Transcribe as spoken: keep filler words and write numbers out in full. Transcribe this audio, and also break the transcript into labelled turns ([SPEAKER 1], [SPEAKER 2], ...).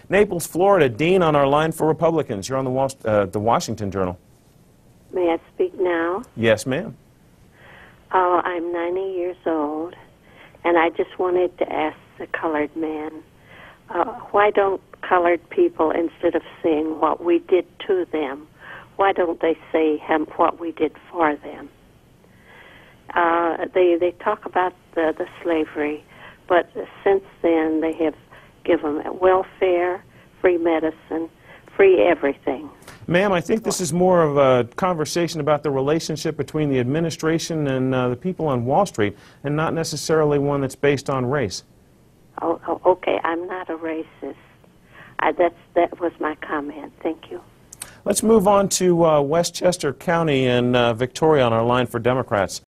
[SPEAKER 1] Naples, Florida. Dean on our line for Republicans. You're on the, Wall, uh, the Washington Journal.
[SPEAKER 2] May I speak now?
[SPEAKER 1] Yes, ma'am.
[SPEAKER 2] Oh, I'm ninety years old, and I just wanted to ask the colored man, uh, why don't colored people, instead of saying what we did to them, why don't they say him, what we did for them? Uh, they they talk about the, the slavery, but since then they have given welfare, free medicine, free everything.
[SPEAKER 1] Ma'am, I think this is more of a conversation about the relationship between the administration and uh, the people on Wall Street, and not necessarily one that's based on race.
[SPEAKER 2] Oh, oh okay, I'm not a racist. I, that's, that was my comment. Thank you.
[SPEAKER 1] Let's move on to uh, Westchester County in uh, Victoria on our line for Democrats.